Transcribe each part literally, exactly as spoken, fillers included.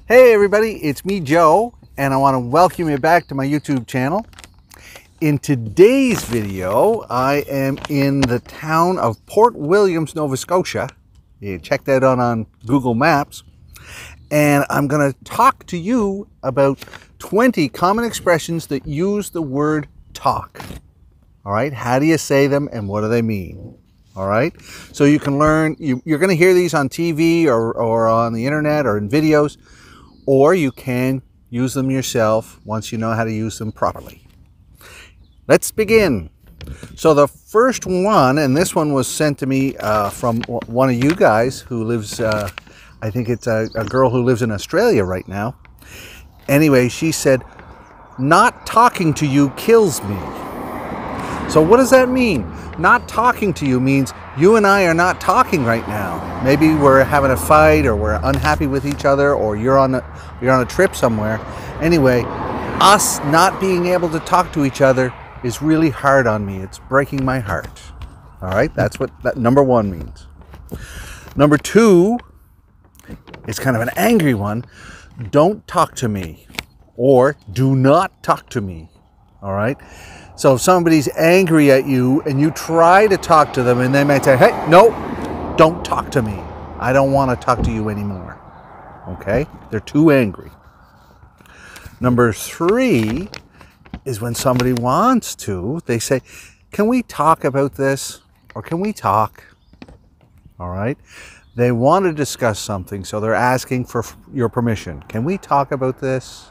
Hey everybody, it's me Joe, and I want to welcome you back to my YouTube channel. In today's video, I am in the town of Port Williams, Nova Scotia. You check that out on Google Maps. And I'm going to talk to you about twenty common expressions that use the word talk. All right, how do you say them and what do they mean? All right, so you can learn, you, you're going to hear these on T V or, or on the internet or in videos, or you can use them yourself once you know how to use them properly. Let's begin. So the first one, and this one was sent to me uh, from one of you guys who lives, uh, I think it's a, a girl who lives in Australia right now. Anyway, she said, "Not talking to you kills me." So what does that mean? Not talking to you means you and I are not talking right now. Maybe we're having a fight, or we're unhappy with each other, or you're on a, you're on a trip somewhere. Anyway, us not being able to talk to each other is really hard on me. It's breaking my heart. All right, that's what that number one means. Number two is kind of an angry one. Don't talk to me, or do not talk to me. All right. So if somebody's angry at you and you try to talk to them and they might say, "Hey, no, don't talk to me. I don't want to talk to you anymore." Okay? They're too angry. Number three is when somebody wants to, they say, "Can we talk about this?" Or "Can we talk?" All right? They want to discuss something, so they're asking for your permission. "Can we talk about this?"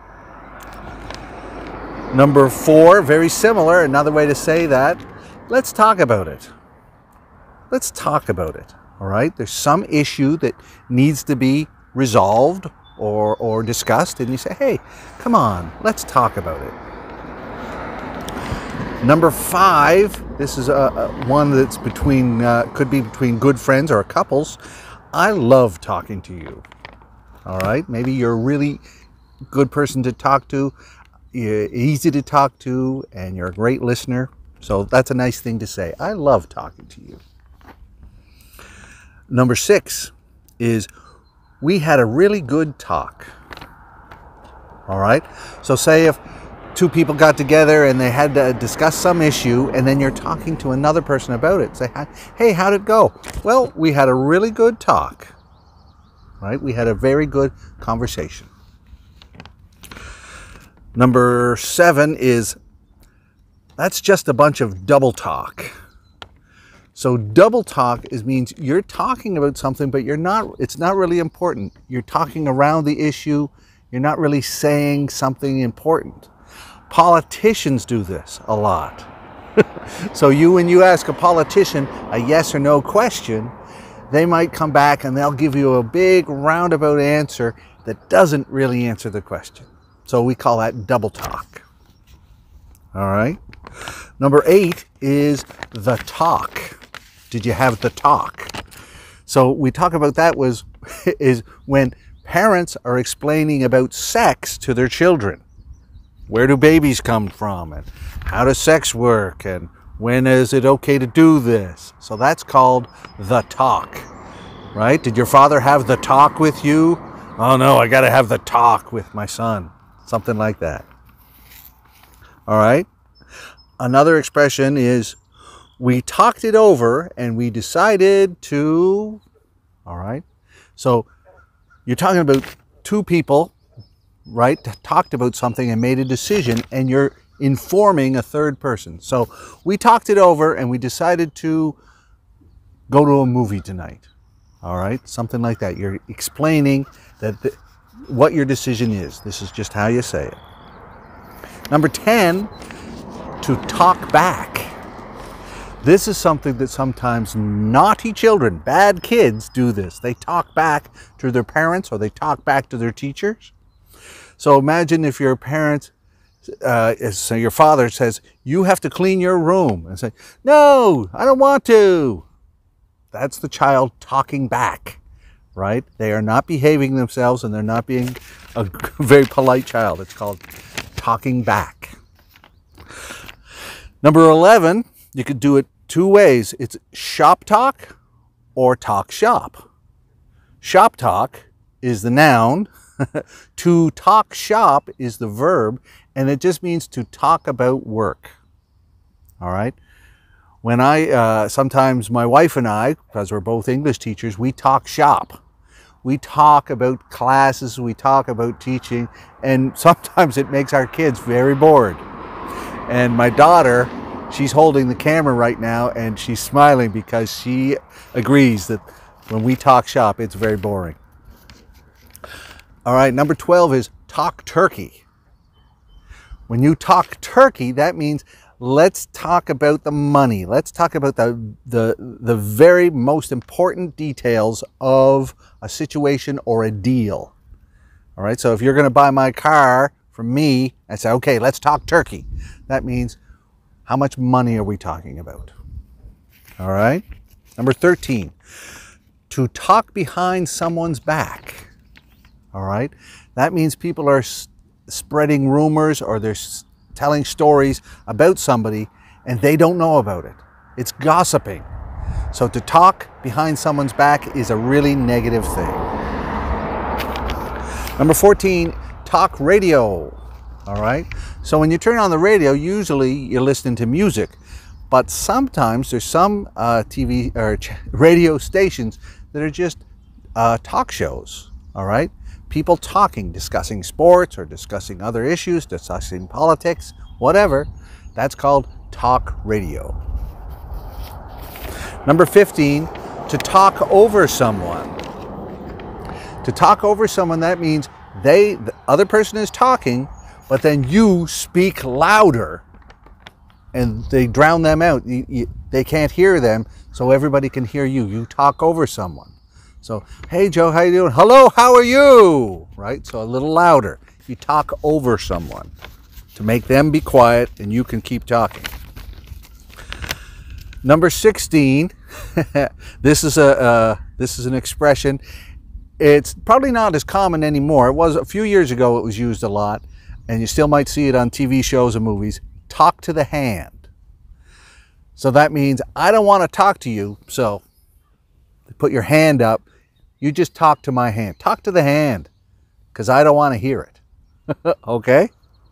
Number four, very similar, another way to say that, let's talk about it. Let's talk about it, all right? There's some issue that needs to be resolved or, or discussed, and you say, "Hey, come on, let's talk about it." Number five, this is a, a one that's between, uh, could be between good friends or couples. "I love talking to you." All right, maybe you're a really good person to talk to. You're easy to talk to, and you're a great listener. So that's a nice thing to say. "I love talking to you." Number six is, "We had a really good talk." All right. So say if two people got together and they had to discuss some issue, and then you're talking to another person about it. Say, "Hey, how'd it go?" "Well, we had a really good talk." Right? We had a very good conversation. Number seven is, "That's just a bunch of double talk." So double talk is means you're talking about something, but you're not, it's not really important. You're talking around the issue. You're not really saying something important. Politicians do this a lot. So you, when you ask a politician a yes or no question, they might come back and they'll give you a big roundabout answer that doesn't really answer the question. So we call that double talk. All right. Number eight is the talk. Did you have the talk? So we talk about that was is when parents are explaining about sex to their children. Where do babies come from, and how does sex work, and when is it okay to do this? So that's called the talk. Right? Did your father have the talk with you? "Oh no, I got to have the talk with my son." Something like that. All right. Another expression is, "We talked it over and we decided to." All right. So you're talking about two people, right? Talked about something and made a decision, and you're informing a third person. So we talked it over and we decided to go to a movie tonight. All right. Something like that. You're explaining that the, what your decision is. This is just how you say it. Number ten, to talk back. This is something that sometimes naughty children, bad kids, do this. They talk back to their parents, or they talk back to their teachers. So imagine if your parent, uh, so your father says, "You have to clean your room," and say, "No, I don't want to." That's the child talking back. Right? They are not behaving themselves, and they're not being a very polite child. It's called talking back. Number eleven, you could do it two ways. It's shop talk or talk shop. Shop talk is the noun, To talk shop is the verb, and it just means to talk about work. All right. When I, uh, sometimes my wife and I, because we're both English teachers, we talk shop. We talk about classes, we talk about teaching, and sometimes it makes our kids very bored. And my daughter, she's holding the camera right now, and she's smiling because she agrees that when we talk shop, it's very boring. All right, number twelve is talk turkey. When you talk turkey, that means let's talk about the money. Let's talk about the, the, the very most important details of a situation or a deal. All right, so if you're going to buy my car from me and say, okay, let's talk turkey, that means how much money are we talking about? All right, number thirteen, to talk behind someone's back. All right, that means people are spreading rumors or they're telling stories about somebody and they don't know about it. It's gossiping. So to talk behind someone's back is a really negative thing. Number fourteen, talk radio. All right. So when you turn on the radio, usually you're listening to music, but sometimes there's some uh, T V or radio stations that are just uh, talk shows. All right. People talking, discussing sports or discussing other issues, discussing politics, whatever. That's called talk radio. Number fifteen, to talk over someone. To talk over someone, that means they, the other person is talking, but then you speak louder and they drown them out. You, you, they can't hear them, so everybody can hear you. You talk over someone. So, hey Joe, how you doing? Hello, how are you? Right? So a little louder. You talk over someone to make them be quiet and you can keep talking. Number sixteen, this is a uh, this is an expression. It's probably not as common anymore. It was a few years ago, it was used a lot, and you still might see it on T V shows and movies. Talk to the hand. So that means I don't want to talk to you, so put your hand up. You just talk to my hand. Talk to the hand, because I don't want to hear it. Okay?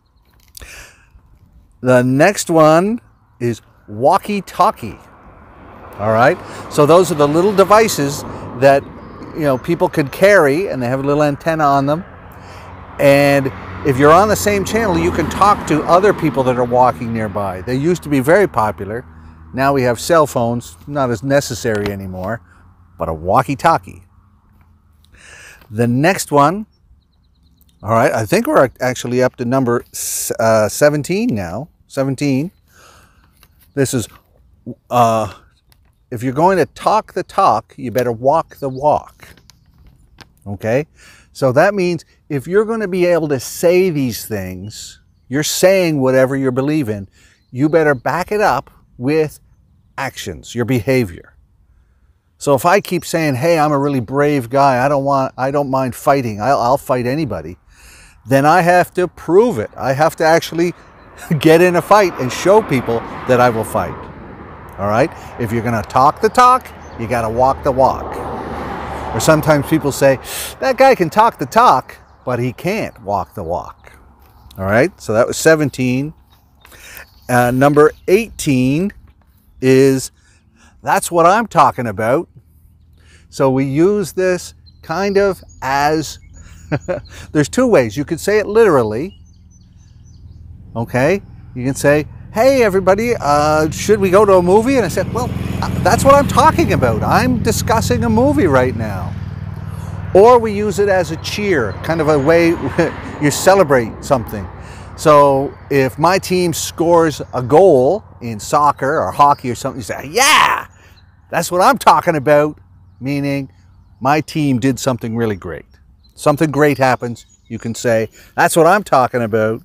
The next one is walkie-talkie. All right? So those are the little devices that, you know, people could carry, and they have a little antenna on them. And if you're on the same channel, you can talk to other people that are walking nearby. They used to be very popular. Now we have cell phones, not as necessary anymore, but a walkie-talkie. The next one, all right, I think we're actually up to number uh, seventeen now. seventeen. This is, uh, if you're going to talk the talk, you better walk the walk. Okay? So that means if you're going to be able to say these things, you're saying whatever you believe in, you better back it up with actions, your behavior. So if I keep saying, hey, I'm a really brave guy, I don't want, I don't mind fighting, I'll, I'll fight anybody, then I have to prove it. I have to actually get in a fight and show people that I will fight. All right? If you're going to talk the talk, you got to walk the walk. Or sometimes people say, that guy can talk the talk, but he can't walk the walk. All right? So that was seventeen. Uh, number eighteen is, that's what I'm talking about. So we use this kind of as, there's two ways. You could say it literally. Okay? You can say, hey everybody, uh, should we go to a movie? And I said, well, that's what I'm talking about. I'm discussing a movie right now. Or we use it as a cheer, kind of a way you celebrate something. So if my team scores a goal in soccer or hockey or something, you say, yeah, that's what I'm talking about, meaning my team did something really great. Something great happens, you can say, that's what I'm talking about.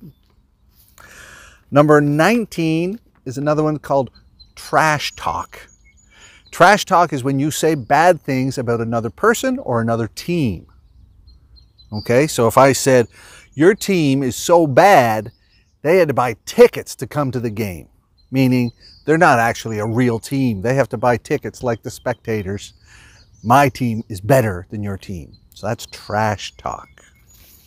Number nineteen is another one called trash talk. Trash talk is when you say bad things about another person or another team. Okay, so if I said, your team is so bad, they had to buy tickets to come to the game, meaning they're not actually a real team. They have to buy tickets like the spectators. My team is better than your team. So that's trash talk.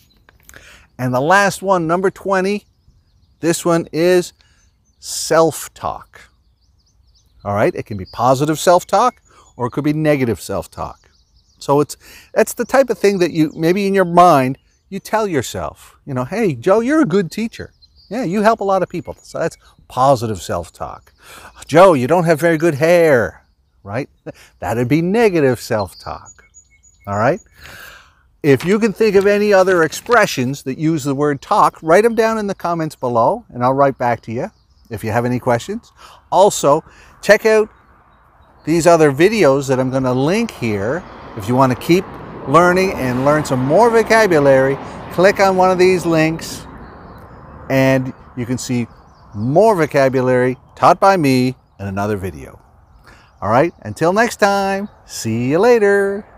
And the last one, number twenty, this one is self-talk. All right, it can be positive self-talk or it could be negative self-talk. So it's that's the type of thing that you, maybe in your mind, you tell yourself, you know, hey, Joe, you're a good teacher. Yeah, you help a lot of people. So that's positive self-talk. Joe, you don't have very good hair, right? That'd be negative self-talk. All right? If you can think of any other expressions that use the word talk, write them down in the comments below and I'll write back to you if you have any questions. Also, check out these other videos that I'm going to link here. If you want to keep learning and learn some more vocabulary, click on one of these links and you can see more vocabulary taught by me in another video. All right, until next time, see you later.